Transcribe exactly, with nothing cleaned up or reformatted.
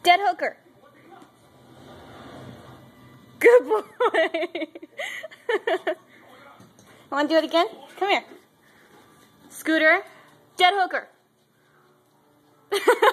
Dead hooker. Good boy. Want to do it again? Come here. Scooter. Dead hooker.